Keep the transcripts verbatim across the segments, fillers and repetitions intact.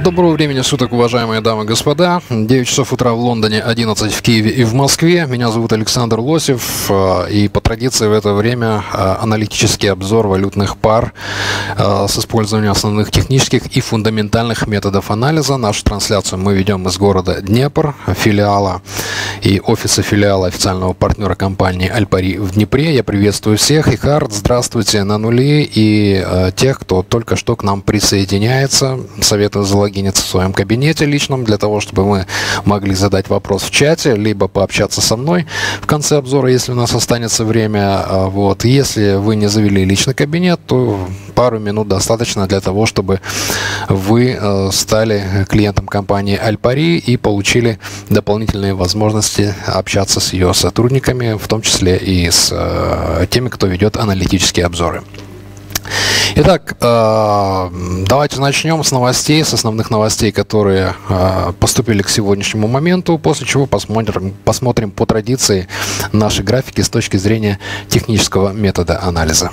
Доброго времени суток, уважаемые дамы и господа. девять часов утра в Лондоне, одиннадцать в Киеве и в Москве. Меня зовут Александр Лосев. И по традиции в это время аналитический обзор валютных пар с использованием основных технических и фундаментальных методов анализа. Нашу трансляцию мы ведем из города Днепр, филиала и офиса филиала официального партнера компании Альпари в Днепре. Я приветствую всех. Ихард, здравствуйте на нуле. И э, тех, кто только что к нам присоединяется, советую залогиниться в своем кабинете личном, для того, чтобы мы могли задать вопрос в чате, либо пообщаться со мной в конце обзора, если у нас останется время. Вот. Если вы не завели личный кабинет, то пару минут достаточно для того, чтобы вы э, стали клиентом компании Альпари и получили дополнительные возможности общаться с ее сотрудниками, в том числе и с э, теми, кто ведет аналитические обзоры. Итак, э, давайте начнем с новостей, с основных новостей, которые э, поступили к сегодняшнему моменту, после чего посмотрим, посмотрим по традиции наши графики с точки зрения технического метода анализа.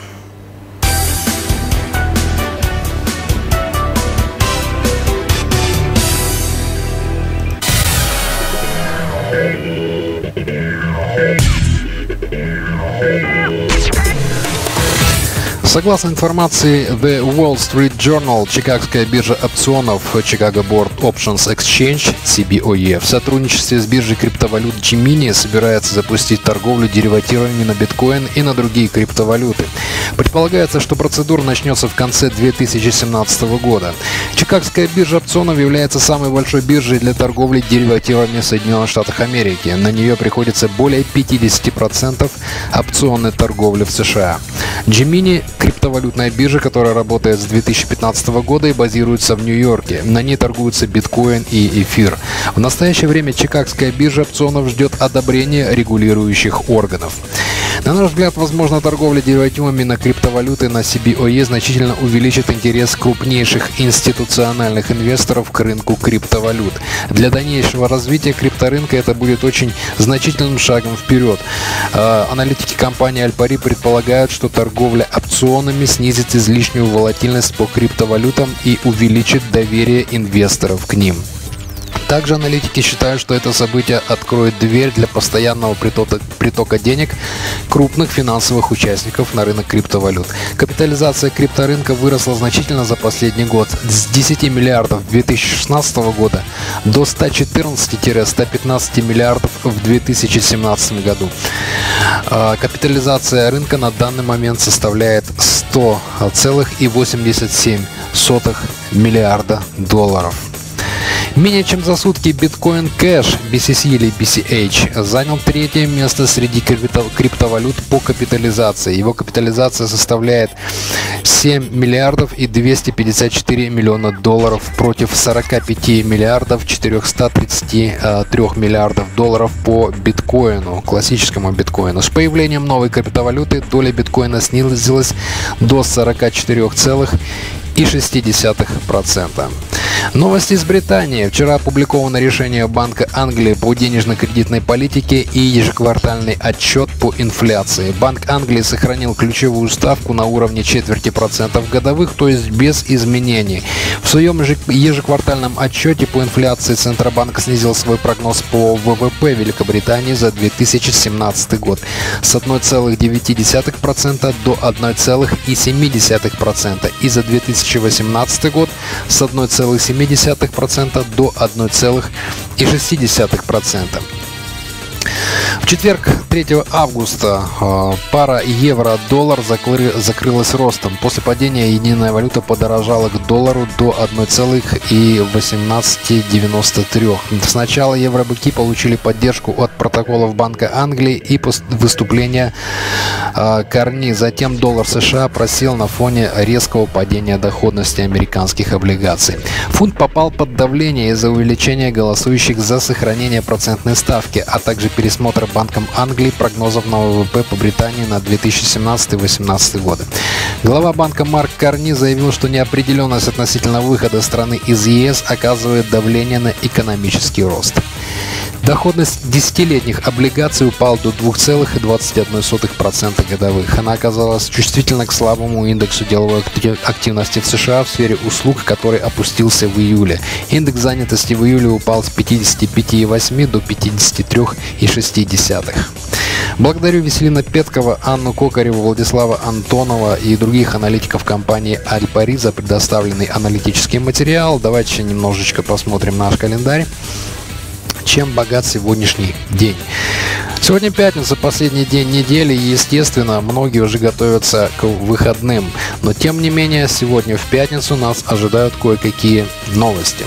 Согласно информации The Wall Street Journal, Чикагская биржа опционов Chicago Board Options Exchange (си би о и) в сотрудничестве с биржей криптовалют Gemini собирается запустить торговлю деривативами на биткоин и на другие криптовалюты. Предполагается, что процедура начнется в конце две тысячи семнадцатого года. Чикагская биржа опционов является самой большой биржей для торговли деривативами в Соединенных Штатах Америки. На нее приходится более пятидесяти процентов опционной торговли в США. Gemini – криптовалютная биржа, которая работает с две тысячи пятнадцатого года и базируется в Нью-Йорке. На ней торгуются биткоин и эфир. В настоящее время Чикагская биржа опционов ждет одобрения регулирующих органов. На наш взгляд, возможно, торговля деривативами на криптовалюты на си би о и значительно увеличит интерес крупнейших институциональных инвесторов к рынку криптовалют. Для дальнейшего развития крипторынка это будет очень значительным шагом вперед. Аналитики компании Альпари предполагают, что торговля опционами снизит излишнюю волатильность по криптовалютам и увеличит доверие инвесторов к ним. Также аналитики считают, что это событие откроет дверь для постоянного притока, притока денег крупных финансовых участников на рынок криптовалют. Капитализация крипторынка выросла значительно за последний год с десяти миллиардов две тысячи шестнадцатого года до ста четырнадцати — ста пятнадцати миллиардов в две тысячи семнадцатом году. Капитализация рынка на данный момент составляет сто целых восемьдесят семь сотых миллиарда долларов. Менее чем за сутки биткоин кэш би си си или би си эйч занял третье место среди криптовалют по капитализации. Его капитализация составляет семь миллиардов и двести пятьдесят четыре миллиона долларов против сорока пяти миллиардов четырёхсот тридцати трёх миллиардов долларов по биткоину, классическому биткоину. С появлением новой криптовалюты доля биткоина снизилась до сорока четырёх целых шести десятых процента. Новости из Британии. Вчера опубликовано решение Банка Англии по денежно-кредитной политике и ежеквартальный отчет по инфляции. Банк Англии сохранил ключевую ставку на уровне четверти процентов годовых, то есть без изменений. В своем ежеквартальном отчете по инфляции Центробанк снизил свой прогноз по вэ вэ пэ Великобритании за две тысячи семнадцатый год с одной целой девяти десятых процента до одной целой семи десятых процента и за две тысячи восемнадцатый год с одной целой семи десятых процента до одной целой шести десятых процента. В четверг, третьего августа, пара евро-доллар закрылась ростом. После падения единая валюта подорожала к доллару до одной целой восемнадцати девяноста трёх. Сначала евробыки получили поддержку от протоколов Банка Англии и выступления Карни. Затем доллар США просел на фоне резкого падения доходности американских облигаций. Фунт попал под давление из-за увеличения голосующих за сохранение процентной ставки, а также пересмотра Банком Англии прогнозов на вэ вэ пэ по Британии на две тысячи семнадцатый — две тысячи восемнадцатый годы. Глава банка Марк Карни заявил, что неопределенность относительно выхода страны из е эс оказывает давление на экономический рост. Доходность десятилетних облигаций упала до двух целых двадцати одной сотых процента годовых. Она оказалась чувствительна к слабому индексу деловой активности в США в сфере услуг, который опустился в июле. Индекс занятости в июле упал с пятидесяти пяти и восьми до пятидесяти трёх и шести десятых. Благодарю Веселина Петкова, Анну Кокареву, Владислава Антонова и других аналитиков компании Альпари за предоставленный аналитический материал. Давайте еще немножечко посмотрим наш календарь. Чем богат сегодняшний день? Сегодня пятница, последний день недели, и, естественно, многие уже готовятся к выходным. Но, тем не менее, сегодня в пятницу нас ожидают кое-какие новости.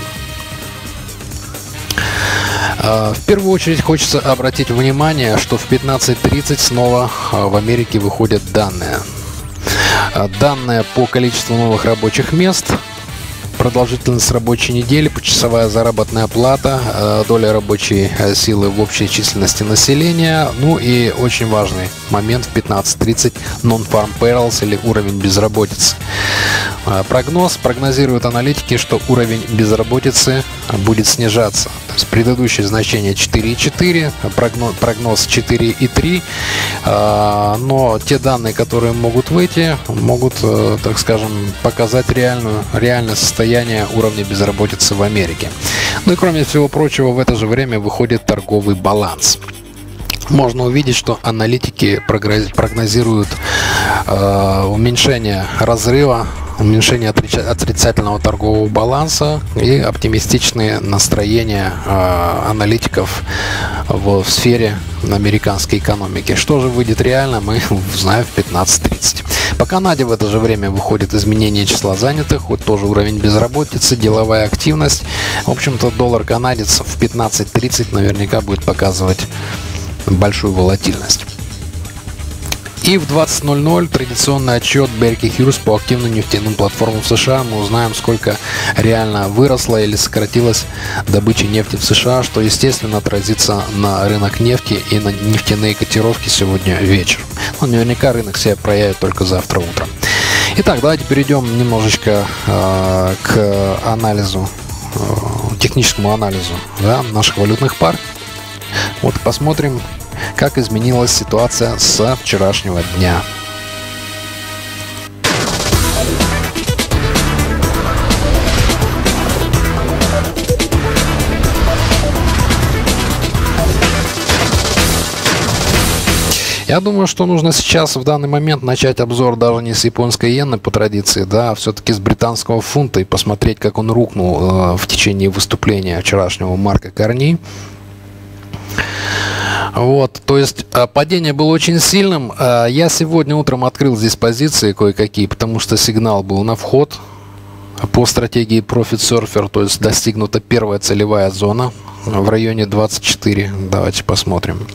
В первую очередь хочется обратить внимание, что в пятнадцать тридцать снова в Америке выходят данные. Данные по количеству новых рабочих мест, продолжительность рабочей недели, почасовая заработная плата, доля рабочей силы в общей численности населения. Ну и очень важный момент в пятнадцать тридцать non-farm payrolls или уровень безработицы. Прогноз. Прогнозируют аналитики, что уровень безработицы будет снижаться. То есть предыдущее значение четыре и четыре, прогноз четыре и три. Но те данные, которые могут выйти, могут, так скажем, показать реальную, реальное состояние уровня безработицы в Америке. Ну и кроме всего прочего, в это же время выходит торговый баланс. Можно увидеть, что аналитики прогнозируют э, уменьшение разрыва, уменьшение отрицательного торгового баланса и оптимистичные настроения э, аналитиков в, в сфере американской экономики. Что же выйдет реально, мы узнаем в пятнадцать тридцать. По Канаде в это же время выходит изменение числа занятых, вот тоже уровень безработицы, деловая активность. В общем-то, доллар канадец в пятнадцать тридцать наверняка будет показывать большую волатильность. И в двадцать ноль ноль традиционный отчет Бейкер Хьюз по активным нефтяным платформам в США. Мы узнаем, сколько реально выросла или сократилась добыча нефти в США, что, естественно, отразится на рынок нефти и на нефтяные котировки сегодня вечером. Но наверняка рынок себя проявит только завтра утром. Итак, давайте перейдем немножечко э, к анализу, э, техническому анализу, да, наших валютных пар. Вот посмотрим, как изменилась ситуация со вчерашнего дня. Я думаю, что нужно сейчас в данный момент начать обзор даже не с японской иены по традиции, да, а все-таки с британского фунта и посмотреть, как он рухнул э, в течение выступления вчерашнего Марка Карни. Вот, то есть падение было очень сильным. Я сегодня утром открыл здесь позиции кое-какие, потому что сигнал был на вход по стратегии Profit Surfer, то есть достигнута первая целевая зона в районе двадцать четыре. Давайте посмотрим.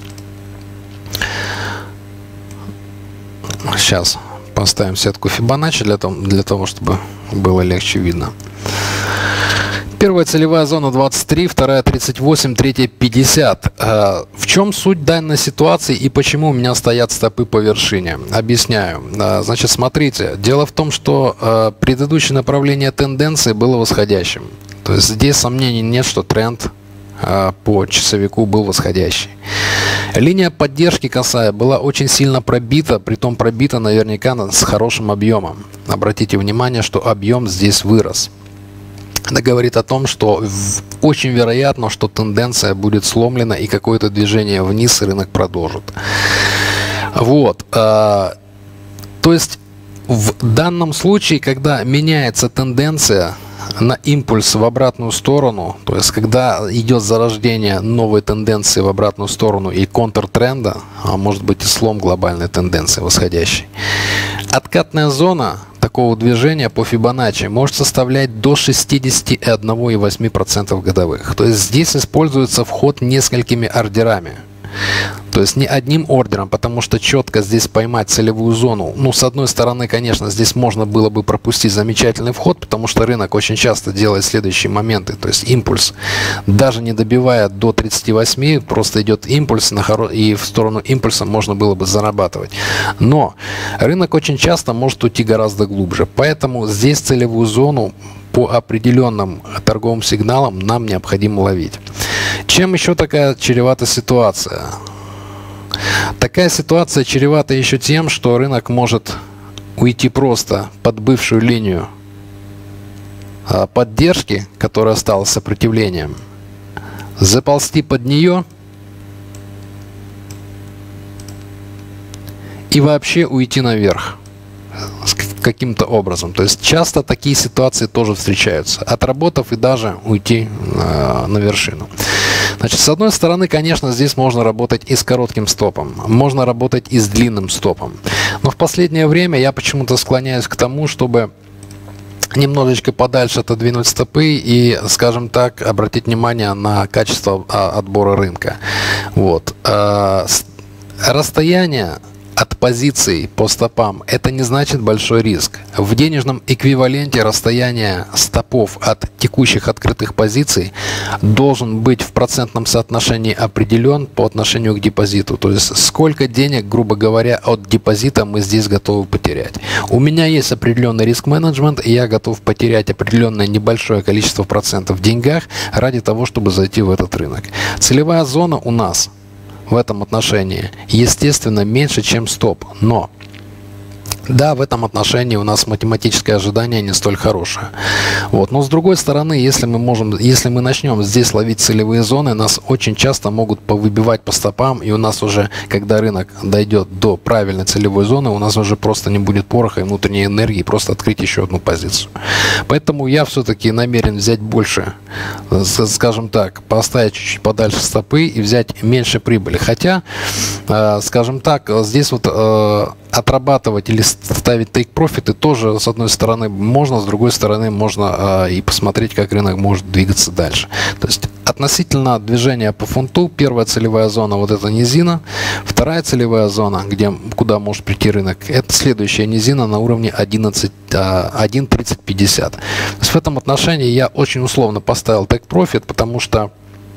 Сейчас поставим сетку Фибоначчи для того, для того, чтобы было легче видно. Первая целевая зона двадцать три, вторая тридцать восемь, третья пятьдесят. В чем суть данной ситуации и почему у меня стоят стопы по вершине? Объясняю. Значит, смотрите. Дело в том, что предыдущее направление тенденции было восходящим. То есть здесь сомнений нет, что тренд по часовику был восходящий. Линия поддержки косая была очень сильно пробита, притом пробита наверняка с хорошим объемом. Обратите внимание, что объем здесь вырос. Это говорит о том, что очень вероятно, что тенденция будет сломлена и какое-то движение вниз рынок продолжит. Вот. То есть в данном случае, когда меняется тенденция на импульс в обратную сторону, то есть когда идет зарождение новой тенденции в обратную сторону и контртренда, а может быть и слом глобальной тенденции восходящей, откатная зона такого движения по Фибоначчи может составлять до шестидесяти одной целой восьми десятых процента годовых. То есть здесь используется вход несколькими ордерами. То есть не одним ордером, потому что четко здесь поймать целевую зону. Ну, с одной стороны, конечно, здесь можно было бы пропустить замечательный вход, потому что рынок очень часто делает следующие моменты. То есть импульс, даже не добивая до тридцати восьми, просто идет импульс, на хоро... и в сторону импульса можно было бы зарабатывать. Но рынок очень часто может уйти гораздо глубже. Поэтому здесь целевую зону по определенным торговым сигналам нам необходимо ловить. Чем еще такая чревата ситуация? Такая ситуация чревата еще тем, что рынок может уйти просто под бывшую линию поддержки, которая стала сопротивлением, заползти под нее и вообще уйти наверх каким-то образом. То есть часто такие ситуации тоже встречаются, отработав и даже уйти э, на вершину. Значит, с одной стороны, конечно, здесь можно работать и с коротким стопом, можно работать и с длинным стопом. Но в последнее время я почему-то склоняюсь к тому, чтобы немножечко подальше отодвинуть стопы и, скажем так, обратить внимание на качество отбора рынка. Вот. Расстояние от позиций по стопам — это не значит большой риск. В денежном эквиваленте расстояние стопов от текущих открытых позиций должен быть в процентном соотношении определен по отношению к депозиту. То есть сколько денег, грубо говоря, от депозита мы здесь готовы потерять. У меня есть определенный риск-менеджмент, и я готов потерять определенное небольшое количество процентов в деньгах ради того, чтобы зайти в этот рынок. Целевая зона у нас в этом отношении, естественно, меньше, чем стоп. Но, да, в этом отношении у нас математическое ожидание не столь хорошее. Вот. Но с другой стороны, если мы можем, если мы начнем здесь ловить целевые зоны, нас очень часто могут повыбивать по стопам, и у нас уже, когда рынок дойдет до правильной целевой зоны, у нас уже просто не будет пороха и внутренней энергии просто открыть еще одну позицию. Поэтому я все-таки намерен взять больше, скажем так, поставить чуть-чуть подальше стопы и взять меньше прибыли. Хотя, скажем так, здесь вот отрабатывать или ставить тейк-профиты тоже, с одной стороны, можно, с другой стороны, можно э, и посмотреть, как рынок может двигаться дальше. То есть относительно движения по фунту, первая целевая зона — вот эта низина, вторая целевая зона, где, куда может прийти рынок, это следующая низина на уровне одиннадцать, один тридцать пятьдесят. То есть в этом отношении я очень условно поставил тейк-профит, потому что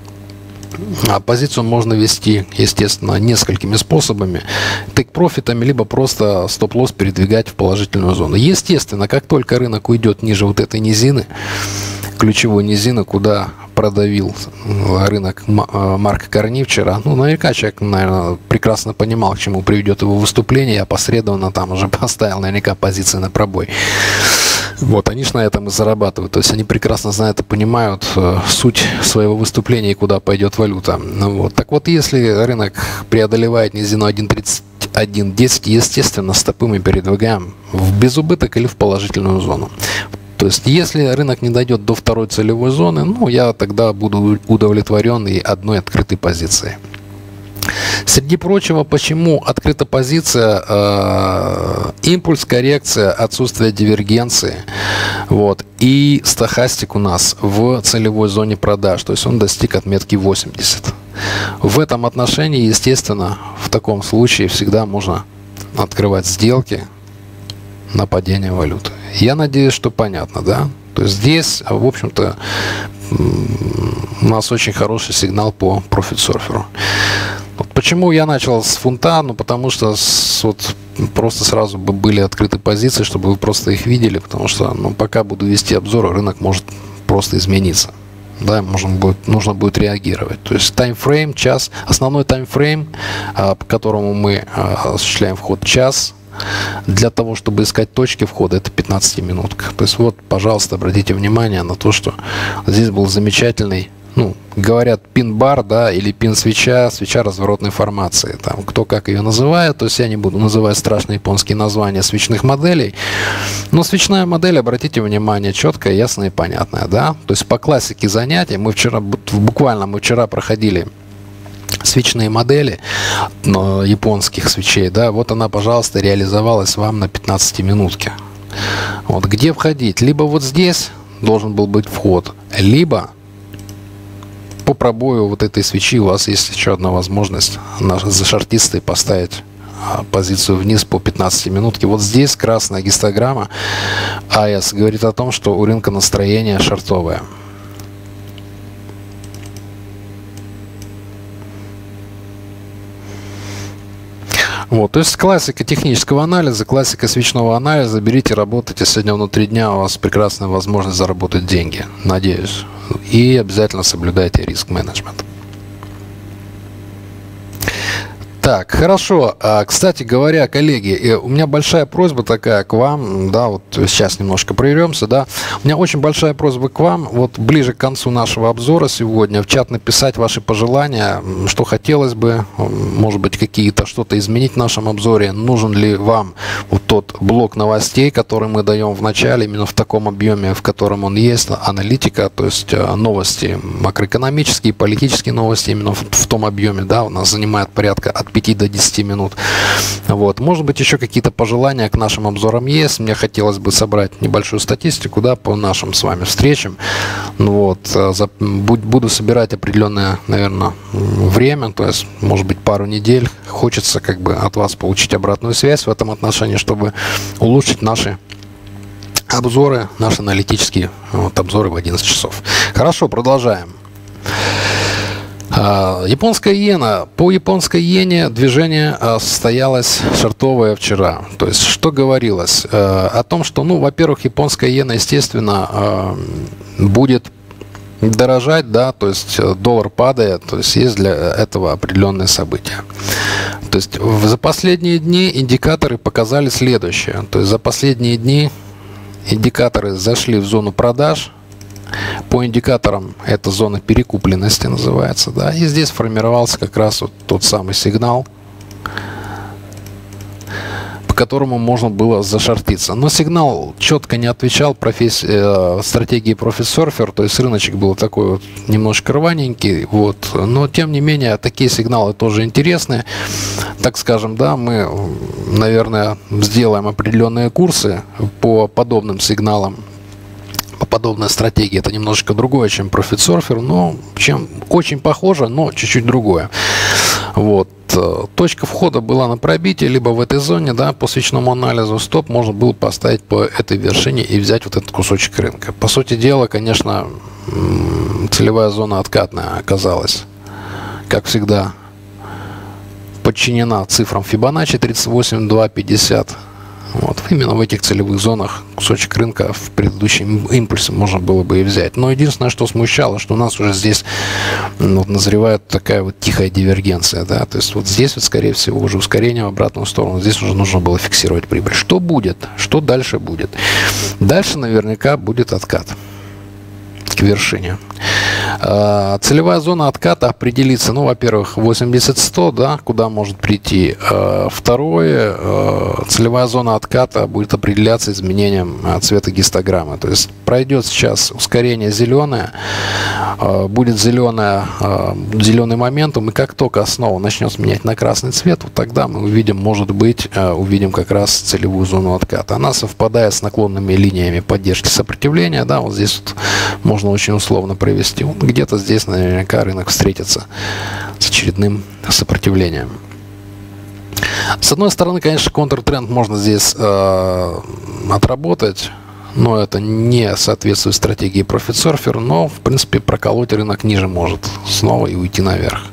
позицию можно вести, естественно, несколькими способами. Тейк-профитами, либо просто стоп-лосс передвигать в положительную зону. Естественно, как только рынок уйдет ниже вот этой низины, ключевой низины, куда продавил рынок Марка Корни вчера, ну, наверняка человек, наверное, прекрасно понимал, к чему приведет его выступление, я посредственно там уже поставил наверняка позиции на пробой. Вот, они же на этом и зарабатывают. То есть они прекрасно знают и понимают э, суть своего выступления и куда пойдет валюта. Ну, вот. Так вот, если рынок преодолевает низину один тридцать один десять, естественно, стопы мы передвигаем в безубыток или в положительную зону. То есть, если рынок не дойдет до второй целевой зоны, ну, я тогда буду удовлетворен и одной открытой позицией. Среди прочего, почему открыта позиция, э, импульс, коррекция, отсутствие дивергенции, вот, и стохастик у нас в целевой зоне продаж, то есть он достиг отметки восемьдесят. В этом отношении, естественно, в таком случае всегда можно открывать сделки на падение валюты. Я надеюсь, что понятно, да? То есть здесь, в общем-то, у нас очень хороший сигнал по профит-серферу. Вот почему я начал с фунта? Ну, потому что с, вот, просто сразу бы были открыты позиции, чтобы вы просто их видели, потому что, ну, пока буду вести обзор, рынок может просто измениться. Да, можно будет, нужно будет реагировать. То есть таймфрейм, час, основной таймфрейм, а, по которому мы а, осуществляем вход, час. Для того, чтобы искать точки входа, это пятнадцатиминутка. То есть вот, пожалуйста, обратите внимание на то, что здесь был замечательный, ну, говорят, пин-бар, да, или пин-свеча, свеча разворотной формации. Там, кто как ее называет, то есть я не буду называть страшные японские названия свечных моделей. Но свечная модель, обратите внимание, четкая, ясная и понятная, да. То есть по классике занятий, мы вчера, буквально мы вчера проходили свечные модели, но японских свечей, да, вот она, пожалуйста, реализовалась вам на пятнадцатиминутке. Вот, где входить? Либо вот здесь должен был быть вход, либо по пробою вот этой свечи у вас есть еще одна возможность за шортистой поставить позицию вниз по пятнадцатиминутке. Вот здесь красная гистограмма эй и эс говорит о том, что у рынка настроение шортовое. Вот, то есть классика технического анализа, классика свечного анализа. Берите, работайте. Сегодня внутри дня у вас прекрасная возможность заработать деньги. Надеюсь. И обязательно соблюдайте риск-менеджмент. Так, хорошо. Кстати говоря, коллеги, у меня большая просьба такая к вам, да, вот сейчас немножко прервемся, да. У меня очень большая просьба к вам, вот ближе к концу нашего обзора сегодня в чат написать ваши пожелания, что хотелось бы, может быть, какие-то что-то изменить в нашем обзоре, нужен ли вам вот тот блок новостей, который мы даем в начале, именно в таком объеме, в котором он есть, аналитика, то есть новости макроэкономические, политические новости, именно в, в том объеме, да, у нас занимает порядка от пяти до десяти минут. Вот. Может быть, еще какие-то пожелания к нашим обзорам есть. Мне хотелось бы собрать небольшую статистику, да, по нашим с вами встречам. Вот. За, буду собирать определенное, наверное, время, то есть, может быть, пару недель. Хочется как бы от вас получить обратную связь в этом отношении, чтобы улучшить наши обзоры, наши аналитические вот, обзоры в одиннадцать часов. Хорошо, продолжаем. Японская иена. По японской иене движение состоялось шортовое вчера. То есть, что говорилось? О том, что, ну, во-первых, японская иена, естественно, будет дорожать, да, то есть доллар падает, то есть есть для этого определенные события. То есть за последние дни индикаторы показали следующее. То есть за последние дни индикаторы зашли в зону продаж. По индикаторам это зона перекупленности называется, да, и здесь формировался как раз вот тот самый сигнал, по которому можно было зашортиться. Но сигнал четко не отвечал профессии, э, стратегии Profit Surfer, то есть рыночек был такой вот немножко рваненький, вот, но тем не менее такие сигналы тоже интересны. Так скажем, да, мы, наверное, сделаем определенные курсы по подобным сигналам. Подобная стратегия, это немножечко другое, чем Profit Surfer, но чем очень похоже, но чуть-чуть другое. Вот. Точка входа была на пробитии, либо в этой зоне, да, по свечному анализу. Стоп можно было поставить по этой вершине и взять вот этот кусочек рынка. По сути дела, конечно, целевая зона откатная оказалась, как всегда, подчинена цифрам Фибоначчи тридцать восемь, два, пятьдесят. Вот. Именно в этих целевых зонах кусочек рынка в предыдущем импульсе можно было бы и взять. Но единственное, что смущало, что у нас уже здесь ну, назревает такая вот тихая дивергенция. Да? То есть вот здесь, вот, скорее всего, уже ускорение в обратную сторону. Здесь уже нужно было фиксировать прибыль. Что будет? Что дальше будет? Дальше наверняка будет откат к вершине. Целевая зона отката определится, ну, во-первых, восемьдесят сто, да, куда может прийти. Второе, целевая зона отката будет определяться изменением цвета гистограммы. То есть пройдет сейчас ускорение зеленое, будет зеленое, зеленый моментум, и как только основа начнет менять на красный цвет, вот тогда мы увидим, может быть, увидим как раз целевую зону отката. Она совпадает с наклонными линиями поддержки сопротивления, да, вот здесь вот можно очень условно провести. Где-то здесь наверняка рынок встретится с очередным сопротивлением. С одной стороны, конечно, контртренд можно здесь э, отработать, но это не соответствует стратегии Profit Surfer, но, в принципе, проколоть рынок ниже может снова и уйти наверх.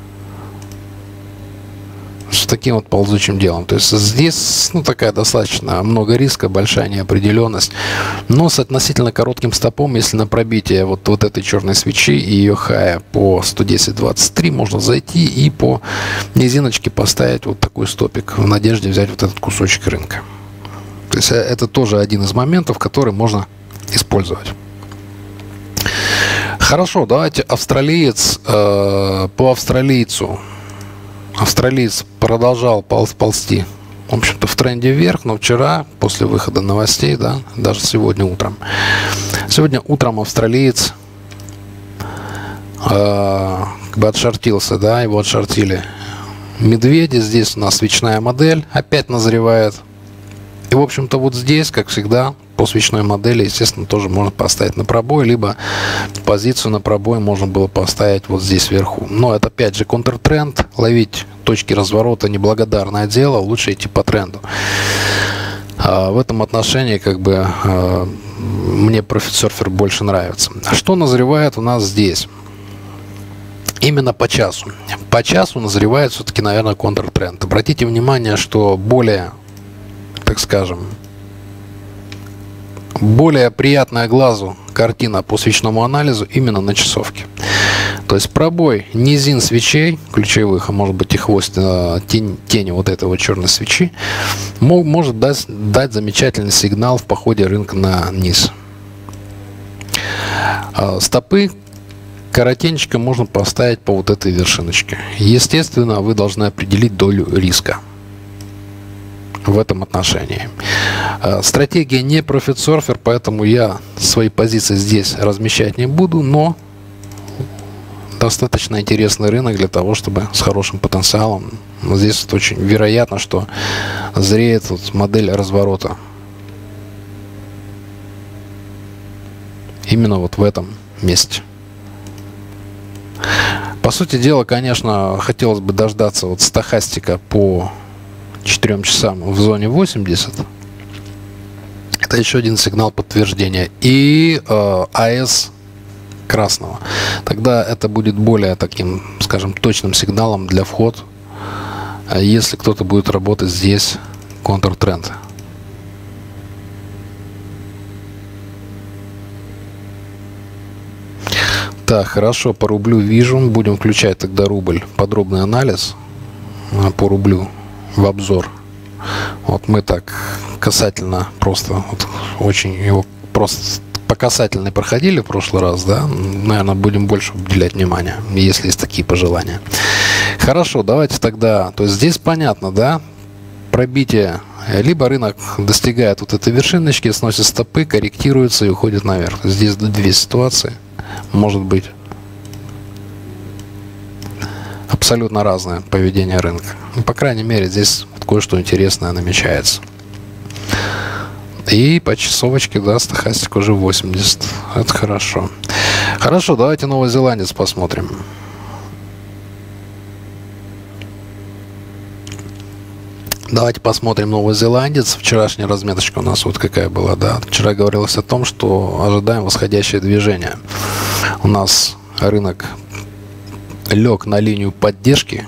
С таким вот ползучим делом. То есть здесь, ну, такая достаточно много риска, большая неопределенность. Но с относительно коротким стопом, если на пробитие вот, вот этой черной свечи и ее хая по сто десять двадцать три можно зайти и по низиночке поставить вот такой стопик в надежде взять вот этот кусочек рынка. То есть это тоже один из моментов, который можно использовать. Хорошо, давайте австралиец, э, по австралийцу. Австралиец продолжал полз, ползти, в общем-то, в тренде вверх, но вчера, после выхода новостей, да, даже сегодня утром. Сегодня утром австралиец э, как бы отшортился, да, его отшортили медведи. Здесь у нас свечная модель опять назревает. И, в общем-то, вот здесь, как всегда, по свечной модели, естественно, тоже можно поставить на пробой, либо позицию на пробой можно было поставить вот здесь вверху. Но это, опять же, контртренд. Ловить точки разворота неблагодарное дело, лучше идти по тренду. А в этом отношении, как бы, а, мне Profit Surfer больше нравится. А что назревает у нас здесь? Именно по часу. По часу назревает все-таки, наверное, контртренд. Обратите внимание, что более, так скажем, более приятная глазу картина по свечному анализу именно на часовке. То есть пробой низин свечей ключевых, а может быть и хвост тень, тени вот этой вот черной свечи, может дать, дать замечательный сигнал в походе рынка на низ. Стопы коротенечко можно поставить по вот этой вершиночке. Естественно, вы должны определить долю риска в этом отношении. Стратегия не Profit Surfer, поэтому я свои позиции здесь размещать не буду, но достаточно интересный рынок для того, чтобы с хорошим потенциалом. Здесь вот очень вероятно, что зреет вот модель разворота. Именно вот в этом месте. По сути дела, конечно, хотелось бы дождаться вот стохастика по четырем часам в зоне восемьдесят. Это еще один сигнал подтверждения. И э, АС красного. Тогда это будет более таким, скажем, точным сигналом для входа, если кто-то будет работать здесь контртренд. Так, хорошо, по рублю вижу. Будем включать тогда рубль. Подробный анализ по рублю в обзор. Вот мы так касательно просто вот, очень его просто по касательной проходили в прошлый раз, да? Наверное, будем больше уделять внимания, если есть такие пожелания. Хорошо, давайте тогда, то есть здесь понятно, да? Пробитие, либо рынок достигает вот этой вершиночки, сносит стопы, корректируется и уходит наверх. Здесь две ситуации, может быть абсолютно разное поведение рынка. Ну, по крайней мере, здесь кое-что интересное намечается. И по часовочке, да, стохастик уже восемьдесят. Это хорошо. Хорошо, давайте новозеландец посмотрим. Давайте посмотрим новозеландец. Вчерашняя разметочка у нас вот какая была, да. Вчера говорилось о том, что ожидаем восходящее движение. У нас рынок лег на линию поддержки.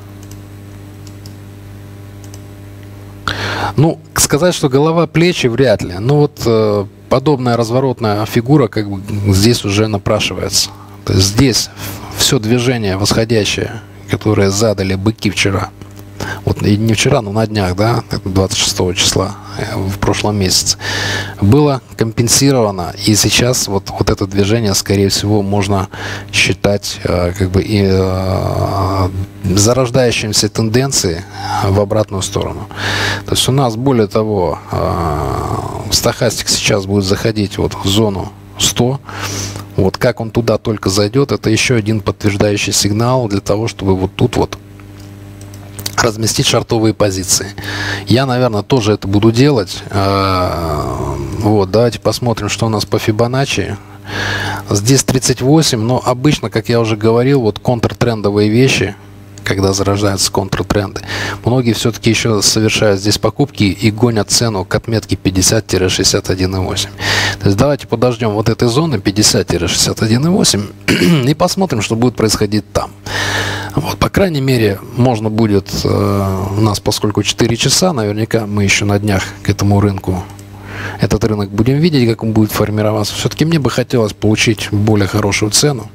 Ну, сказать, что голова, плечи, вряд ли. Но вот э, подобная разворотная фигура как бы здесь уже напрашивается. То есть здесь все движение восходящее, которое задали быки вчера. Вот и не вчера, но на днях, да, двадцать шестого числа в прошлом месяце, было компенсировано. И сейчас вот, вот это движение, скорее всего, можно считать э, как бы и, э, зарождающимся тенденцией в обратную сторону. То есть у нас, более того, э, стохастик сейчас будет заходить вот в зону сто. Вот как он туда только зайдет, это еще один подтверждающий сигнал для того, чтобы вот тут вот разместить шортовые позиции. Я, наверное, тоже это буду делать. Вот, давайте посмотрим, что у нас по Фибоначчи. Здесь тридцать восемь, но обычно, как я уже говорил, вот контртрендовые вещи, когда зарождаются контртренды, многие все-таки еще совершают здесь покупки и гонят цену к отметке пятьдесят — шестьдесят один и восемь. То есть давайте подождем вот этой зоны пятьдесят — шестьдесят один и восемь и посмотрим, что будет происходить там. Вот, по крайней мере, можно будет э, у нас, поскольку четыре часа, наверняка мы еще на днях к этому рынку, этот рынок будем видеть, как он будет формироваться. Все-таки мне бы хотелось получить более хорошую цену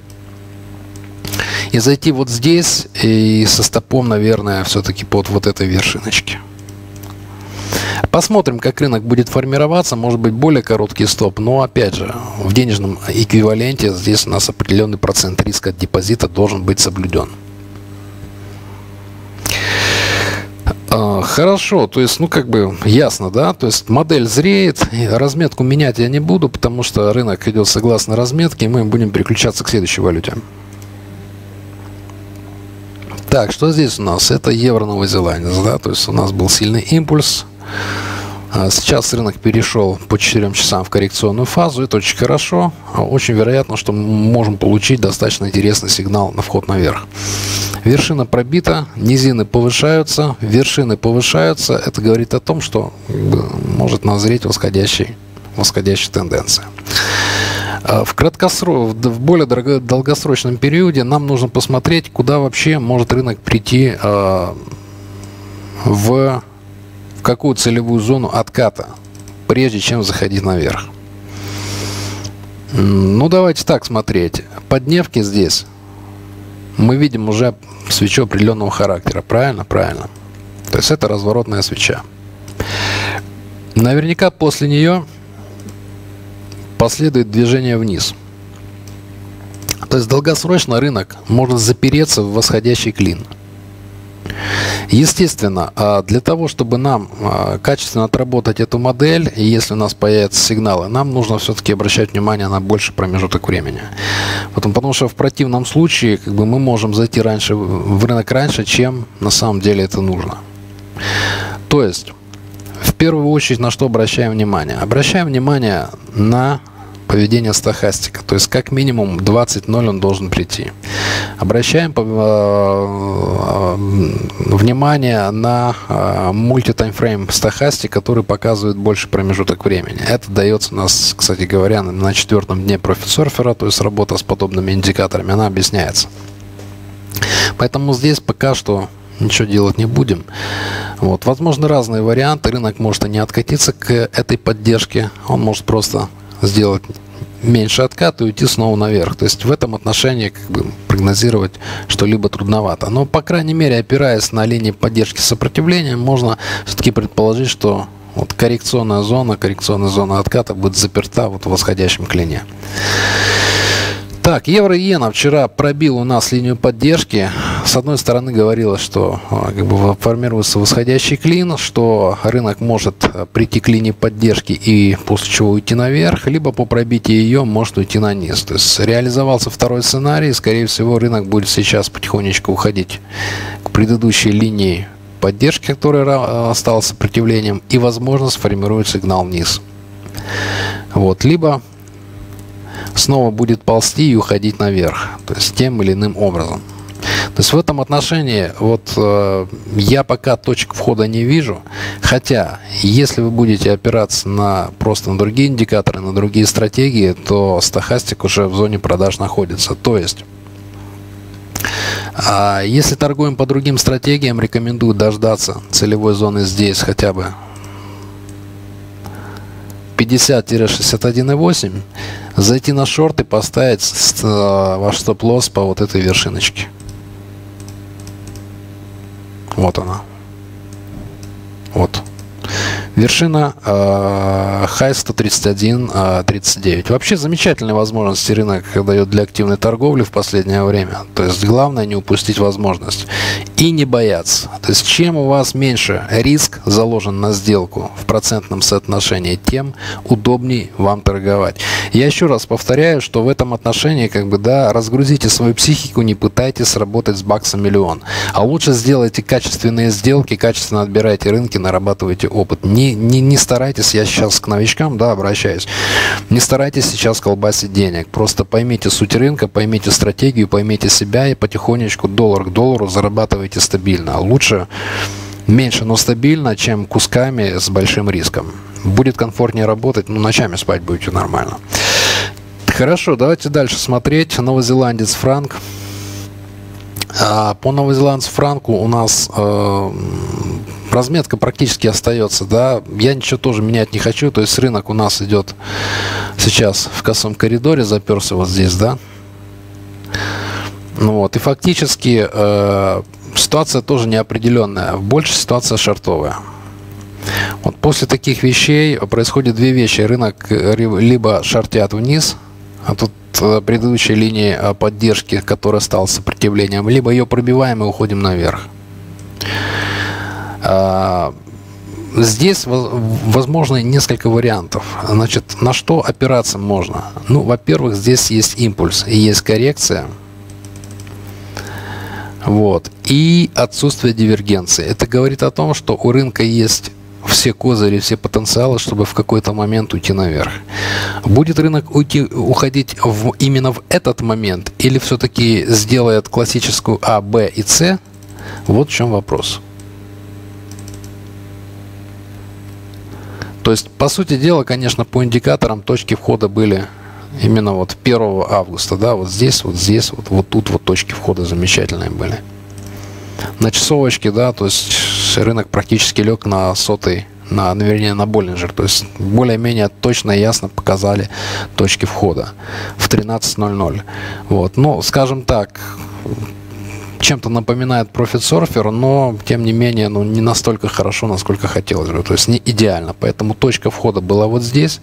и зайти вот здесь и со стопом, наверное, все-таки под вот этой вершиночке. Посмотрим, как рынок будет формироваться. Может быть, более короткий стоп, но опять же, в денежном эквиваленте здесь у нас определенный процент риска от депозита должен быть соблюден. Хорошо, то есть, ну, как бы ясно, да, то есть модель зреет, разметку менять я не буду, потому что рынок идет согласно разметке, и мы будем переключаться к следующей валюте. Так, что здесь у нас? Это евро-новозеландец, да, то есть у нас был сильный импульс. Сейчас рынок перешел по четырем часам в коррекционную фазу, это очень хорошо. Очень вероятно, что мы можем получить достаточно интересный сигнал на вход наверх. Вершина пробита, низины повышаются, вершины повышаются. Это говорит о том, что может назреть восходящий, восходящая тенденция. В, краткосрок, в более долгосрочном периоде нам нужно посмотреть, куда вообще может рынок прийти э, в, в какую целевую зону отката, прежде чем заходить наверх. Ну, давайте так смотреть. Поддневки здесь мы видим уже свечу определенного характера. Правильно? Правильно. То есть это разворотная свеча. Наверняка после нее последует движение вниз. То есть долгосрочно рынок может запереться в восходящий клин. Естественно, для того, чтобы нам качественно отработать эту модель, и если у нас появятся сигналы, нам нужно все-таки обращать внимание на больший промежуток времени. Потому, потому что в противном случае как бы, мы можем зайти раньше, в рынок раньше, чем на самом деле это нужно. То есть, в первую очередь, на что обращаем внимание? Обращаем внимание на поведение стохастика. То есть, как минимум двадцать ноль он должен прийти. Обращаем внимание на мульти-таймфрейм стохастик, который показывает больше промежуток времени. Это дается у нас, кстати говоря, на четвертом дне профит-серфера, то есть работа с подобными индикаторами, она объясняется. Поэтому здесь пока что ничего делать не будем. Вот. Возможно, разные варианты. Рынок может и не откатиться к этой поддержке. Он может просто сделать меньше откат и уйти снова наверх. То есть в этом отношении как бы прогнозировать что-либо трудновато. Но, по крайней мере, опираясь на линии поддержки сопротивления, можно все-таки предположить, что вот коррекционная зона, коррекционная зона отката будет заперта вот в восходящем клине. Так, евро-иена вчера пробил у нас линию поддержки. С одной стороны говорилось, что как бы, формируется восходящий клин, что рынок может прийти к линии поддержки и после чего уйти наверх, либо по пробитии ее может уйти на низ. То есть реализовался второй сценарий, скорее всего рынок будет сейчас потихонечку уходить к предыдущей линии поддержки, которая стала сопротивлением, и возможно сформирует сигнал вниз. Вот, либо снова будет ползти и уходить наверх, то есть тем или иным образом. То есть в этом отношении вот э, я пока точек входа не вижу, хотя если вы будете опираться на просто на другие индикаторы, на другие стратегии, то стохастик уже в зоне продаж находится. То есть э, если торгуем по другим стратегиям, рекомендую дождаться целевой зоны здесь хотя бы пятьдесят — шестьдесят один и восемь, зайти на шорт и поставить ваш стоп-лосс по вот этой вершиночке. Вот она. Вот. Вершина э, хай сто тридцать один тридцать девять. Вообще замечательные возможности рынок дает для активной торговли в последнее время. То есть главное не упустить возможность и не бояться. То есть чем у вас меньше риск заложен на сделку в процентном соотношении, тем удобнее вам торговать. Я еще раз повторяю, что в этом отношении как бы да, разгрузите свою психику, не пытайтесь работать с баксом миллион, а лучше сделайте качественные сделки, качественно отбирайте рынки, нарабатывайте опыт. Не, не, не старайтесь, я сейчас к новичкам да, обращаюсь, не старайтесь сейчас колбасить денег. Просто поймите суть рынка, поймите стратегию, поймите себя и потихонечку доллар к доллару зарабатывайте стабильно. А лучше меньше, но стабильно, чем кусками с большим риском. Будет комфортнее работать, ну ночами спать будете нормально. Хорошо, давайте дальше смотреть. Новозеландец франк. А, по новозеландцу франку у нас э, разметка практически остается, да. Я ничего тоже менять не хочу, то есть рынок у нас идет сейчас в косом коридоре, заперся вот здесь, да. Ну вот, и фактически э, ситуация тоже неопределенная, больше ситуация шортовая. Вот после таких вещей происходят две вещи. Рынок либо шортят вниз, а тут предыдущей линии поддержки, которая стала сопротивлением, либо ее пробиваем и уходим наверх. Здесь возможно несколько вариантов. Значит, на что опираться можно? Ну, во-первых, здесь есть импульс и есть коррекция. Вот. И отсутствие дивергенции. Это говорит о том, что у рынка есть все козыри, все потенциалы, чтобы в какой-то момент уйти наверх. Будет рынок уйти, уходить в, именно в этот момент или все-таки сделает классическую А, Б и С? Вот в чем вопрос. То есть, по сути дела, конечно, по индикаторам точки входа были именно вот первого августа, да, вот здесь, вот здесь, вот, вот тут вот точки входа замечательные были. На часовочке, да, то есть рынок практически лег на сотый, на, вернее, на Боллинджер, то есть более-менее точно и ясно показали точки входа в тринадцать ноль ноль. Вот, ну, скажем так, чем-то напоминает Profit Surfer, но тем не менее, ну, не настолько хорошо, насколько хотелось бы. То есть не идеально. Поэтому точка входа была вот здесь.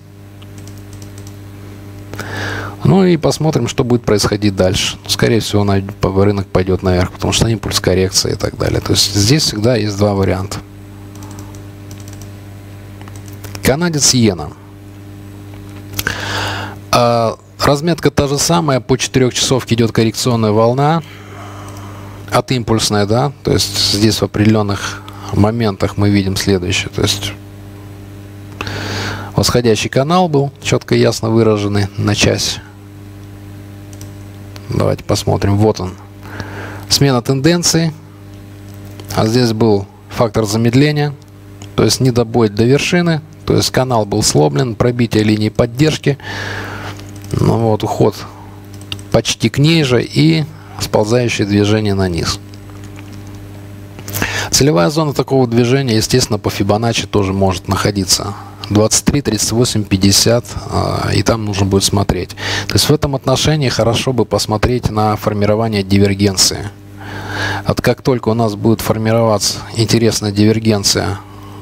Ну и посмотрим, что будет происходить дальше. Скорее всего, на, рынок пойдет наверх, потому что импульс, коррекция и так далее. То есть здесь всегда есть два варианта. Канадец иена. А, разметка та же самая. По четырехчасовке идет коррекционная волна. От импульсной, да. То есть здесь в определенных моментах мы видим следующее. То есть восходящий канал был четко и ясно выраженный на часе. Давайте посмотрим. Вот он. Смена тенденции. А здесь был фактор замедления. То есть недобой до вершины. То есть канал был сломлен. Пробитие линии поддержки. Ну вот, уход почти к ней же. И сползающее движение на низ. Целевая зона такого движения, естественно, по Фибоначчи тоже может находиться. двадцать три, тридцать восемь, пятьдесят, и там нужно будет смотреть. То есть в этом отношении хорошо бы посмотреть на формирование дивергенции. Вот как только у нас будет формироваться интересная дивергенция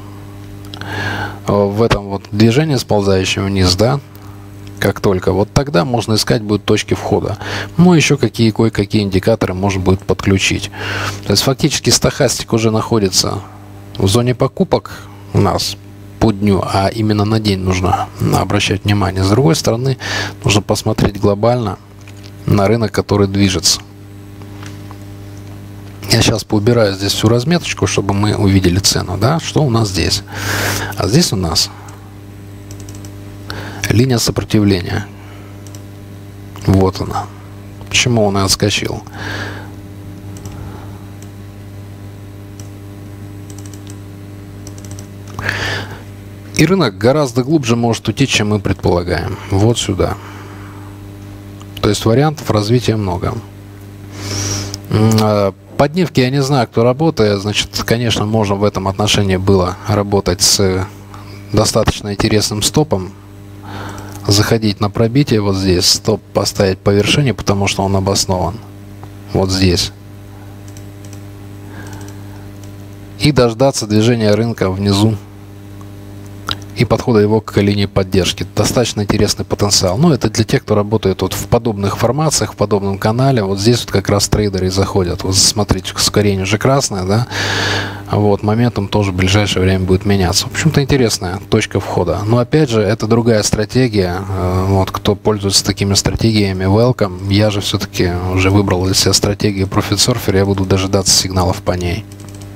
в этом вот движении сползающем вниз, да, как только, вот тогда можно искать будет точки входа. Ну, еще какие кое-какие индикаторы можно будет подключить. То есть фактически стохастик уже находится в зоне покупок у нас по дню, а именно на день нужно обращать внимание. С другой стороны, нужно посмотреть глобально на рынок, который движется. Я сейчас поубираю здесь всю разметочку, чтобы мы увидели цену, да, что у нас здесь. А здесь у нас линия сопротивления. Вот она. Почему он и отскочил? И рынок гораздо глубже может уйти, чем мы предполагаем. Вот сюда. То есть вариантов развития много. По дневке я не знаю, кто работает. Значит, конечно, можно в этом отношении было работать с достаточно интересным стопом. Заходить на пробитие вот здесь. Стоп поставить по вершине, потому что он обоснован. Вот здесь. И дождаться движения рынка внизу. И подхода его к линии поддержки. Достаточно интересный потенциал. Но это для тех, кто работает вот в подобных формациях, в подобном канале. Вот здесь вот как раз трейдеры заходят. Вот смотрите, ускорение уже красное, да. Вот, моментом тоже в ближайшее время будет меняться. В общем-то, интересная точка входа. Но опять же, это другая стратегия. Вот, кто пользуется такими стратегиями, welcome. Я же все-таки уже выбрал для себя стратегию Profit Surfer. Я буду дожидаться сигналов по ней.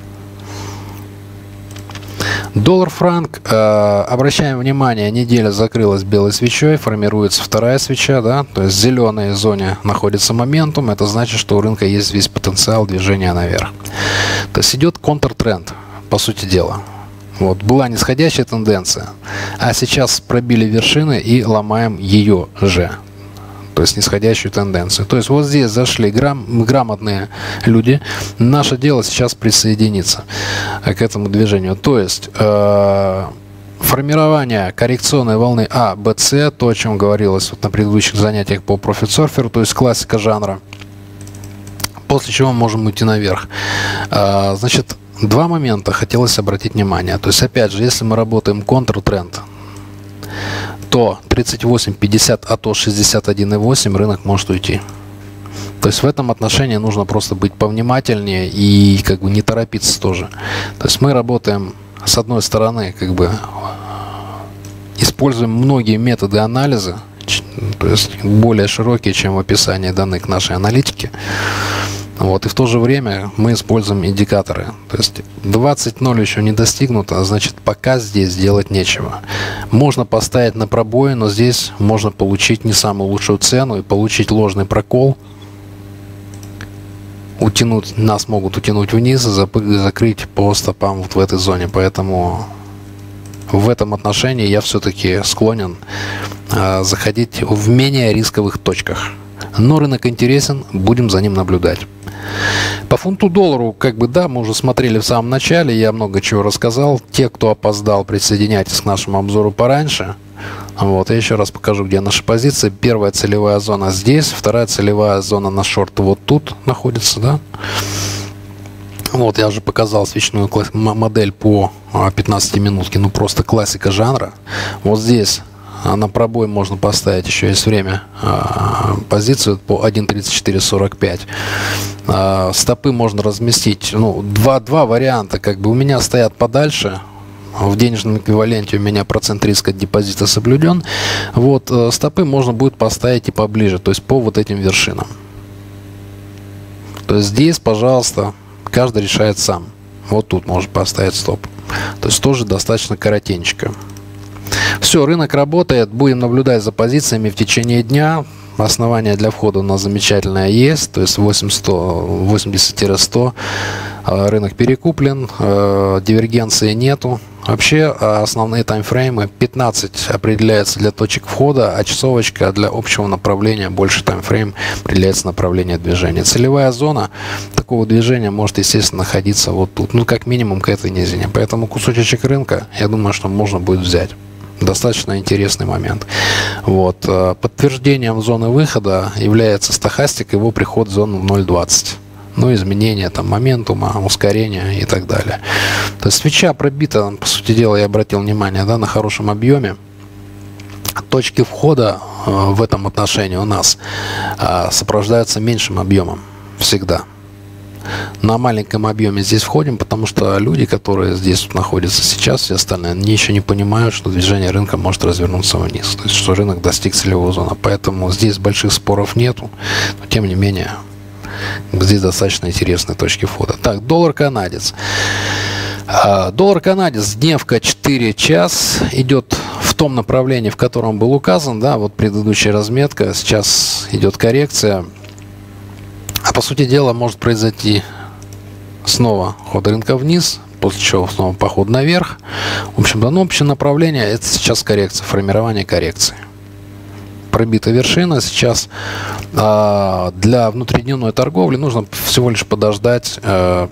Доллар-франк, э, обращаем внимание, неделя закрылась белой свечой, формируется вторая свеча, да, то есть в зеленой зоне находится моментум, это значит, что у рынка есть весь потенциал движения наверх. То есть идет контртренд, по сути дела. Вот, была нисходящая тенденция, а сейчас пробили вершины и ломаем ее же. То есть нисходящую тенденцию. То есть вот здесь зашли грам, грамотные люди. Наше дело сейчас присоединиться к этому движению. То есть э, формирование коррекционной волны А, Б, С, то, о чем говорилось вот на предыдущих занятиях по Profit Surfer, то есть классика жанра. После чего можем уйти наверх. Э, значит, два момента хотелось обратить внимание. То есть, опять же, если мы работаем контртренд, то тридцать восемь пятьдесят, а то шестьдесят один и восемь рынок может уйти. То есть в этом отношении нужно просто быть повнимательнее и как бы не торопиться тоже. То есть мы работаем с одной стороны, как бы используем многие методы анализа, то есть более широкие, чем в описании данной к нашей аналитике. Вот, и в то же время мы используем индикаторы. То есть двадцать ноль еще не достигнуто, а значит пока здесь делать нечего. Можно поставить на пробои, но здесь можно получить не самую лучшую цену и получить ложный прокол. Утянуть, нас могут утянуть вниз и закрыть по стопам вот в этой зоне. Поэтому в этом отношении я все-таки склонен э, заходить в менее рисковых точках. Но рынок интересен, будем за ним наблюдать. По фунту доллару, как бы да, мы уже смотрели в самом начале, я много чего рассказал. Те, кто опоздал, присоединяйтесь к нашему обзору пораньше. Вот, я еще раз покажу, где наши позиции. Первая целевая зона здесь, вторая целевая зона на шорт вот тут находится, да. Вот, я уже показал свечную модель по пятнадцати минутке, ну просто классика жанра. Вот здесь на пробой можно поставить, еще есть время, позицию по один тридцать четыре сорок пять. Стопы можно разместить, ну, два, два варианта, как бы у меня стоят подальше. В денежном эквиваленте у меня процент риска от депозита соблюден. Вот, стопы можно будет поставить и поближе, то есть по вот этим вершинам. То есть здесь, пожалуйста, каждый решает сам. Вот тут можно поставить стоп. То есть тоже достаточно коротенько. Все, рынок работает. Будем наблюдать за позициями в течение дня. Основание для входа у нас замечательное есть. То есть восемьдесят сто. Рынок перекуплен. Дивергенции нету. Вообще основные таймфреймы пятнадцать определяется для точек входа, а часовочка для общего направления, больше таймфрейм определяется направление движения. Целевая зона такого движения может, естественно, находиться вот тут, ну как минимум к этой низине. Поэтому кусочек рынка, я думаю, что можно будет взять. Достаточно интересный момент. Вот. Подтверждением зоны выхода является стохастик, его приход в зону ноль двадцать. Ну, изменения там моментума, ускорения и так далее. То есть свеча пробита, по сути дела, я обратил внимание, да, на хорошем объеме. Точки входа э, в этом отношении у нас э, сопровождаются меньшим объемом всегда. На маленьком объеме здесь входим, потому что люди, которые здесь вот находятся сейчас, все остальные, они еще не понимают, что движение рынка может развернуться вниз. То есть, что рынок достиг целевой зоны. Поэтому здесь больших споров нету, но тем не менее... Здесь достаточно интересные точки входа. Так, доллар-канадец. Доллар-канадец, дневка четыре час, идет в том направлении, в котором был указан, да, вот предыдущая разметка, сейчас идет коррекция. А по сути дела может произойти снова ход рынка вниз, после чего снова поход наверх. В общем-то, ну, общее направление это сейчас коррекция, формирование коррекции. Пробита вершина. Сейчас э, для внутридневной торговли нужно всего лишь подождать э,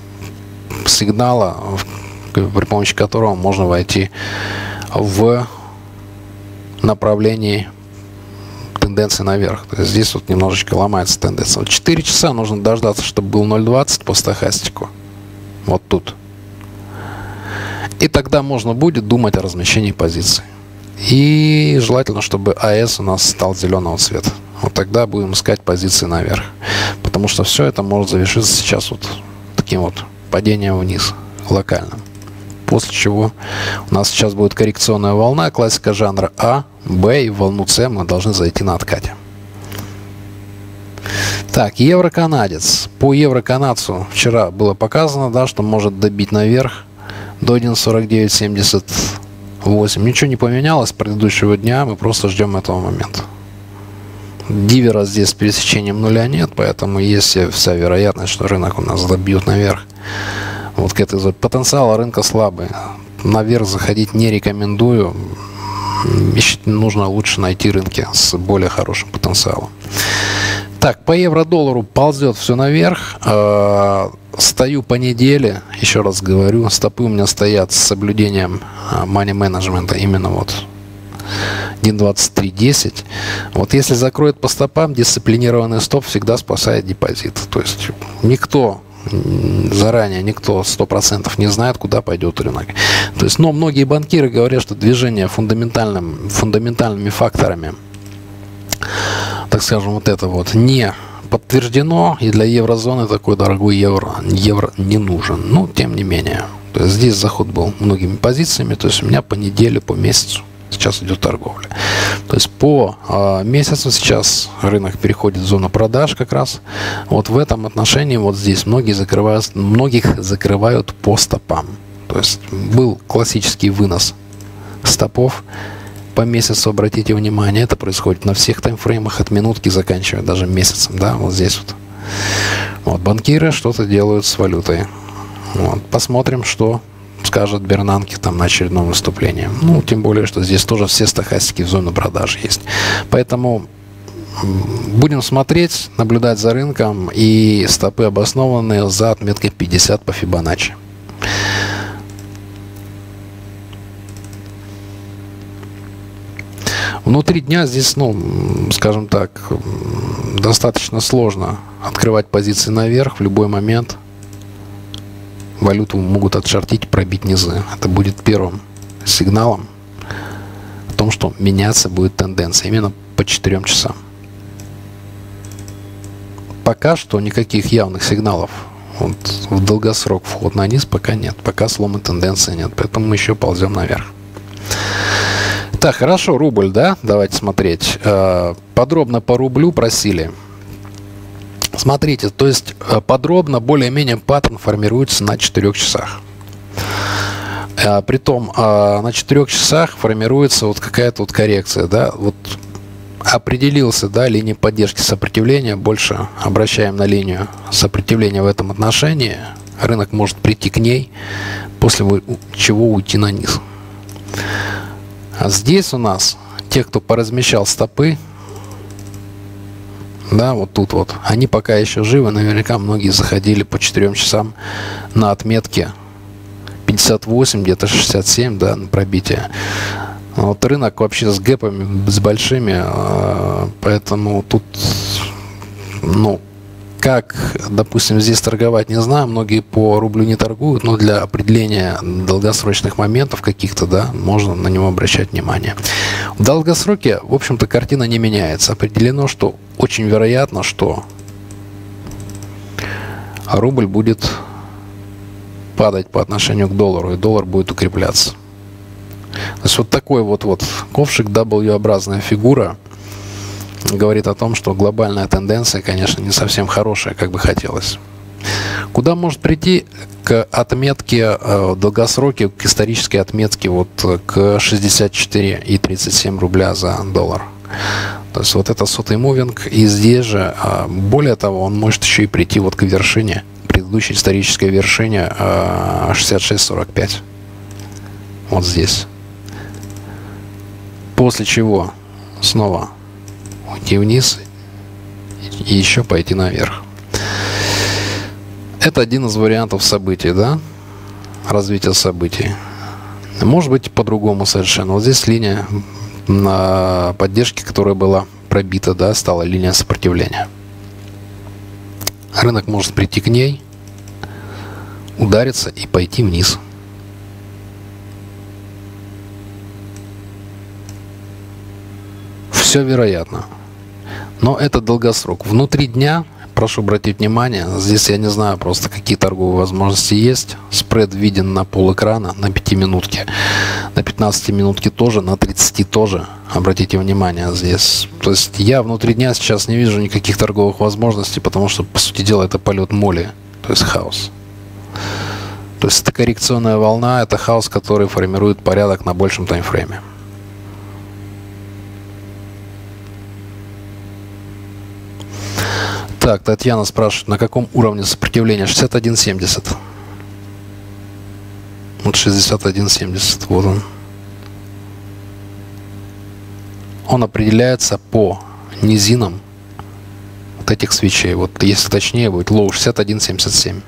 сигнала, при помощи которого можно войти в направлении тенденции наверх. То есть здесь вот немножечко ломается тенденция. Вот четыре часа нужно дождаться, чтобы был ноль двадцать по стохастику. Вот тут. И тогда можно будет думать о размещении позиций. И желательно, чтобы АЭС у нас стал зеленого цвета. Вот тогда будем искать позиции наверх. Потому что все это может завершиться сейчас вот таким вот падением вниз, локальным. После чего у нас сейчас будет коррекционная волна, классика жанра А, Б, и в волну С мы должны зайти на откате. Так, евро-канадец. По евро-канадцу вчера было показано, да, что может добить наверх до один сорок девять семьдесят восемь. Ничего не поменялось с предыдущего дня, мы просто ждем этого момента. Дивера здесь с пересечением нуля нет, поэтому есть вся вероятность, что рынок у нас добьет наверх. Вот к этой потенциала рынка слабый. Наверх заходить не рекомендую. Нужно лучше найти рынки с более хорошим потенциалом. Так, по евро-доллару ползет все наверх. Стою по неделе, еще раз говорю, стопы у меня стоят с соблюдением money менеджмента, именно вот один двадцать три десять. Вот если закроет по стопам, дисциплинированный стоп всегда спасает депозит. То есть никто заранее, никто сто процентов не знает, куда пойдет рынок. То есть, но многие банкиры говорят, что движение фундаментальным, фундаментальными факторами, так скажем, вот это вот не подтверждено, и для еврозоны такой дорогой евро, евро не нужен. Но тем не менее, то есть здесь заход был многими позициями, то есть у меня по неделе, по месяцу сейчас идет торговля. То есть по э, месяцу сейчас рынок переходит в зону продаж как раз. Вот в этом отношении вот здесь многие закрывают, многих закрывают по стопам. То есть был классический вынос стопов по месяцу, обратите внимание, это происходит на всех таймфреймах от минутки заканчивая даже месяцем, да, вот здесь вот. Вот банкиры что-то делают с валютой. Вот, посмотрим, что скажет Бернанке там на очередном выступлении. Ну, тем более, что здесь тоже все стохастики в зону продаж есть. Поэтому будем смотреть, наблюдать за рынком, и стопы обоснованные за отметкой пятьдесят по Фибоначчи. Внутри дня здесь, ну, скажем так, достаточно сложно открывать позиции наверх в любой момент. Валюту могут отшортить, пробить низы. Это будет первым сигналом о том, что меняться будет тенденция именно по четырем часам. Пока что никаких явных сигналов вот, в долгосрок вход на низ пока нет. Пока слома тенденции нет. Поэтому мы еще ползем наверх. Так, хорошо, рубль, да? Давайте смотреть. Подробно по рублю просили. Смотрите, то есть подробно, более-менее паттерн формируется на четырёх часах. Притом на четырёх часах формируется вот какая-то вот коррекция, да? Вот определился, да, линия поддержки сопротивления. Больше обращаем на линию сопротивления в этом отношении. Рынок может прийти к ней, после чего уйти на низ. А здесь у нас те, кто поразмещал стопы, да, вот тут вот, они пока еще живы. Наверняка многие заходили по четырем часам на отметке пятьдесят восемь, где-то шестьдесят семь, да, на пробитие. Вот рынок вообще с гэпами, с большими, поэтому тут, ну, как, допустим, здесь торговать, не знаю. Многие по рублю не торгуют, но для определения долгосрочных моментов каких-то, да, можно на него обращать внимание. В долгосроке, в общем-то, картина не меняется. Определено, что очень вероятно, что рубль будет падать по отношению к доллару, и доллар будет укрепляться. То есть вот такой вот, вот ковшик, W-образная фигура, говорит о том, что глобальная тенденция, конечно, не совсем хорошая, как бы хотелось. Куда может прийти? К отметке э, долгосроке, к исторической отметке вот к шестьдесят четыре и тридцать семь рубля за доллар. То есть вот это сотый мувинг. И здесь же, э, более того, он может еще и прийти вот к вершине, предыдущей исторической вершине э, шестьдесят шесть сорок пять. Вот здесь. После чего снова уйти вниз и еще пойти наверх. Это один из вариантов событий, да? Развития событий. Может быть по-другому совершенно. Вот здесь линия на поддержке, которая была пробита, да, стала линия сопротивления. Рынок может прийти к ней, удариться и пойти вниз. Все вероятно. Но это долгосрок. Внутри дня, прошу обратить внимание, здесь я не знаю просто, какие торговые возможности есть. Спред виден на полэкрана, на пятиминутке. На пятнадцатиминутке тоже, на тридцати тоже. Обратите внимание здесь. То есть я внутри дня сейчас не вижу никаких торговых возможностей, потому что, по сути дела, это полет моли, то есть хаос. То есть это коррекционная волна, это хаос, который формирует порядок на большем таймфрейме. Так, Татьяна спрашивает, на каком уровне сопротивления? шестьдесят один семьдесят. Вот шестьдесят один семьдесят, вот он. Он определяется по низинам вот этих свечей. Вот если точнее будет, лоу шестьдесят один семьдесят семь.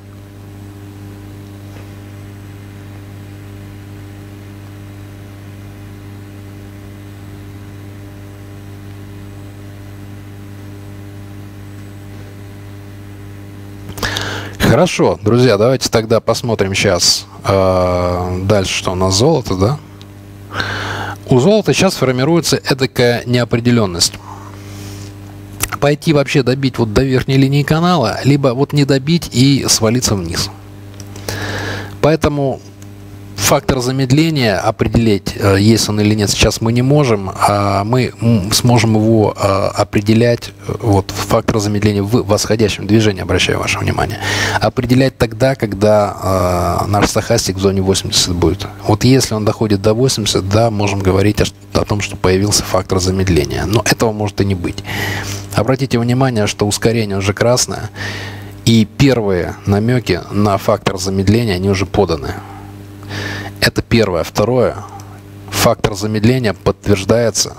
Хорошо, друзья, давайте тогда посмотрим сейчас э, дальше, что у нас золото, да? У золота сейчас формируется эдакая неопределенность. Пойти вообще добить вот до верхней линии канала, либо вот не добить и свалиться вниз. Поэтому фактор замедления определить, есть он или нет, сейчас мы не можем. А мы сможем его определять, вот фактор замедления в восходящем движении, обращаю ваше внимание, определять тогда, когда наш стохастик в зоне восемьдесят будет. Вот если он доходит до восьмидесяти, да, можем говорить о, о том, что появился фактор замедления. Но этого может и не быть. Обратите внимание, что ускорение уже красное, и первые намеки на фактор замедления, они уже поданы. Это первое. Второе. Фактор замедления подтверждается.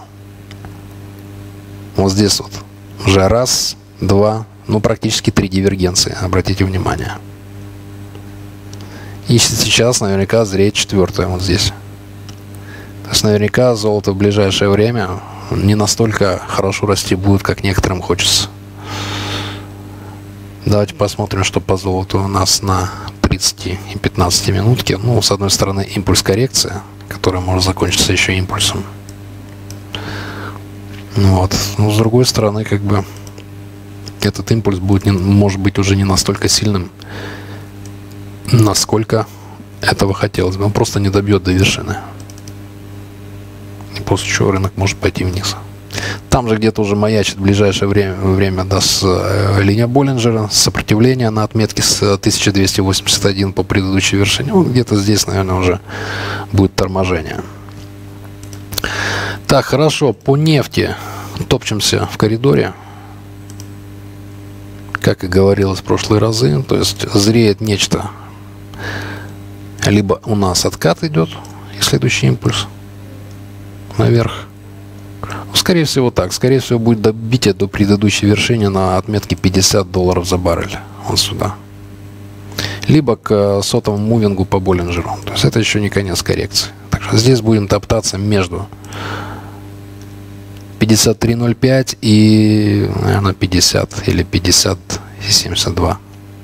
Вот здесь вот. Уже раз, два, ну практически три дивергенции. Обратите внимание. И сейчас наверняка зреет четвертое вот здесь. То есть наверняка золото в ближайшее время не настолько хорошо расти будет, как некоторым хочется. Давайте посмотрим, что по золоту у нас на тридцати и пятнадцати минутке. Ну, с одной стороны, импульс коррекции, которая может закончиться еще импульсом. Вот. Но с другой стороны, как бы этот импульс будет, не, может быть, уже не настолько сильным, насколько этого хотелось бы. Он просто не добьет до вершины. И после чего рынок может пойти вниз. Там же где-то уже маячит в ближайшее время, время да, с, э, линия Боллинджера, сопротивление на отметке с тысяча двести восемьдесят один по предыдущей вершине. Ну, где-то здесь, наверное, уже будет торможение. Так, хорошо, по нефти топчемся в коридоре. Как и говорилось в прошлые разы, то есть зреет нечто. Либо у нас откат идет, и следующий импульс наверх. Скорее всего так. Скорее всего будет добитие до предыдущей вершины на отметке пятьдесят долларов за баррель. Вот сюда. Либо к сотовому мувингу по Боллинджеру. То есть это еще не конец коррекции. Так что здесь будем топтаться между пятьдесят три ноль пять и, наверное, пятьдесят или пятьдесят семьдесят два.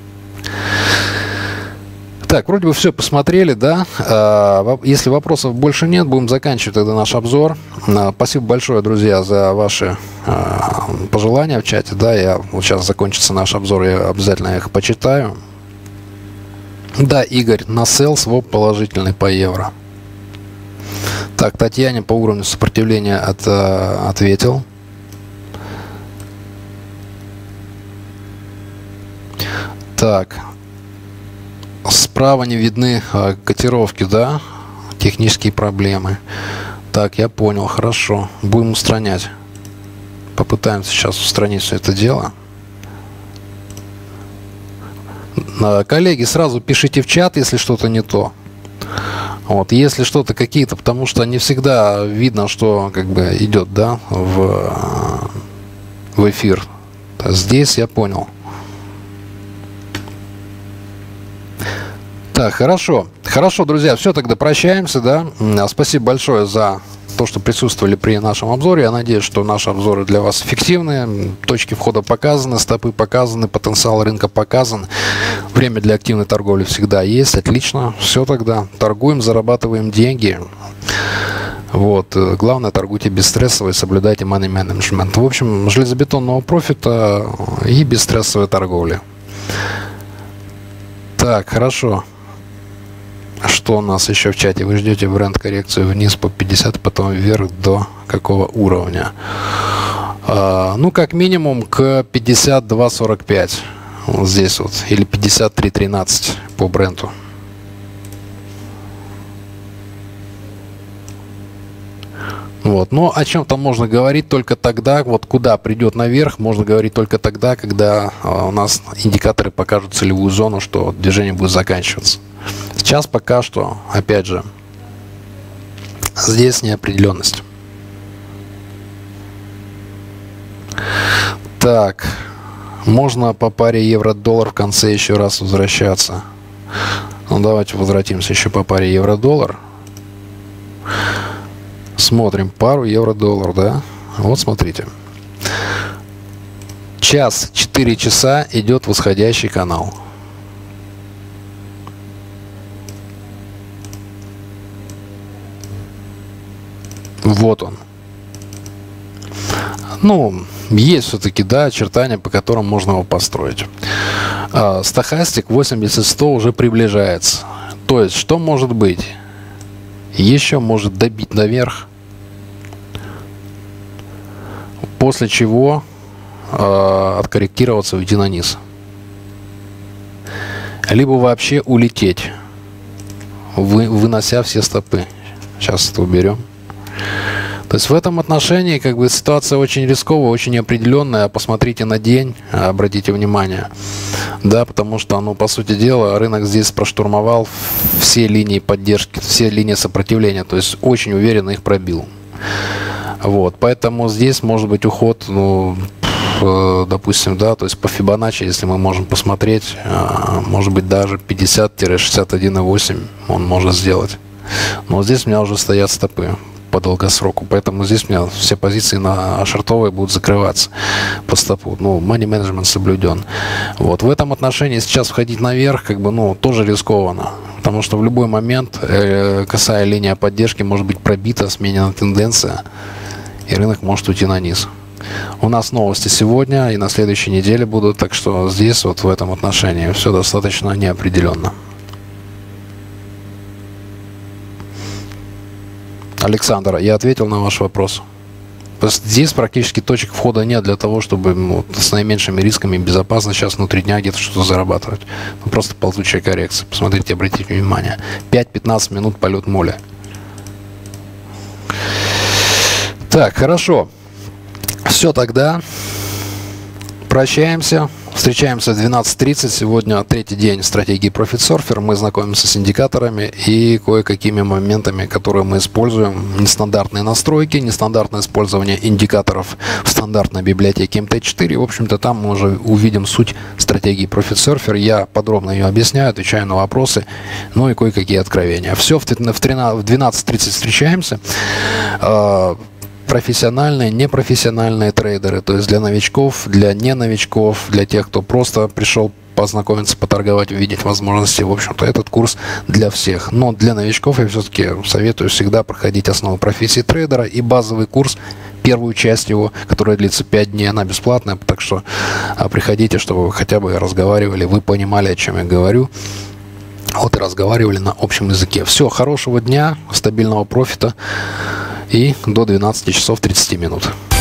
Так, вроде бы все посмотрели, да? Если вопросов больше нет, будем заканчивать тогда наш обзор. Спасибо большое, друзья, за ваши пожелания в чате, да? Я вот сейчас закончится наш обзор, я обязательно их почитаю. Да, Игорь, на sell своп положительный по евро. Так, Татьяне по уровню сопротивления от, ответил. Так. Справа не видны а, котировки, да? Технические проблемы. Так, я понял, хорошо. Будем устранять. Попытаемся сейчас устранить все это дело. А, коллеги, сразу пишите в чат, если что-то не то. Вот, если что-то какие-то, потому что не всегда видно, что как бы идет, да, в, в эфир. Здесь я понял. Так, хорошо. Хорошо, друзья, все, тогда прощаемся, да. Спасибо большое за то, что присутствовали при нашем обзоре. Я надеюсь, что наши обзоры для вас эффективные. Точки входа показаны, стопы показаны, потенциал рынка показан. Время для активной торговли всегда есть. Отлично. Все тогда. Торгуем, зарабатываем деньги. Вот. Главное, торгуйте бесстрессово и соблюдайте money management. В общем, железобетонного профита и бесстрессовой торговли. Так, хорошо. Что у нас еще в чате? Вы ждете бренд-коррекцию вниз по пятьдесят, потом вверх до какого уровня? А, ну, как минимум к пятьдесят два сорок пять. Вот здесь вот. Или пятьдесят три тринадцать по бренду. Вот. Но о чем-то можно говорить только тогда, вот куда придет наверх, можно говорить только тогда, когда а, у нас индикаторы покажут целевую зону, что движение будет заканчиваться. Сейчас пока что, опять же, здесь неопределенность. Так, можно по паре евро-доллар в конце еще раз возвращаться. Ну, давайте возвратимся еще по паре евро-доллар. Смотрим пару евро-доллар, да? Вот смотрите. Час, четыре часа идет восходящий канал. Вот он. Ну, есть все-таки, да, очертания, по которым можно его построить. А, стохастик восемьдесят сто уже приближается. То есть, что может быть? Еще может добить наверх. После чего э, откорректироваться, уйти на низ. Либо вообще улететь, вы, вынося все стопы. Сейчас это уберем. То есть в этом отношении как бы ситуация очень рисковая, очень неопределенная. Посмотрите на день, обратите внимание. Да, потому что, ну, по сути дела, рынок здесь проштурмовал все линии поддержки, все линии сопротивления. То есть очень уверенно их пробил. Вот, поэтому здесь может быть уход, ну, допустим, да, то есть по Фибоначчи, если мы можем посмотреть, может быть даже пятьдесят — шестьдесят один и восемь он может сделать. Но здесь у меня уже стоят стопы. по долгосроку. Поэтому здесь у меня все позиции на шортовые будут закрываться по стопу. Ну, money management соблюден. Вот. В этом отношении сейчас входить наверх, как бы, ну, тоже рискованно. Потому что в любой момент э, косая линия поддержки может быть пробита, сменена тенденция, и рынок может уйти на низ. У нас новости сегодня и на следующей неделе будут, так что здесь вот в этом отношении все достаточно неопределенно. Александр, я ответил на ваш вопрос. Здесь практически точек входа нет для того, чтобы, ну, с наименьшими рисками безопасно сейчас внутри дня где-то что-то зарабатывать. Ну, просто ползучая коррекция. Посмотрите, обратите внимание. пять-пятнадцать минут полет моли. Так, хорошо. Все тогда. Прощаемся. Встречаемся в двенадцать тридцать. Сегодня третий день стратегии Profit Surfer. Мы знакомимся с индикаторами и кое-какими моментами, которые мы используем. Нестандартные настройки, нестандартное использование индикаторов в стандартной библиотеке эм тэ четыре. В общем-то, там мы уже увидим суть стратегии Profit Surfer. Я подробно ее объясняю, отвечаю на вопросы, ну и кое-какие откровения. Все, в двенадцать тридцать встречаемся. Профессиональные, непрофессиональные трейдеры, то есть для новичков, для не новичков, для тех, кто просто пришел познакомиться, поторговать, увидеть возможности. В общем-то, этот курс для всех. Но для новичков я все-таки советую всегда проходить основу профессии трейдера и базовый курс, первую часть его, которая длится пять дней, она бесплатная, так что приходите, чтобы вы хотя бы разговаривали, вы понимали, о чем я говорю. Вот и разговаривали на общем языке. Все, хорошего дня, стабильного профита. И до двенадцати часов тридцати минут.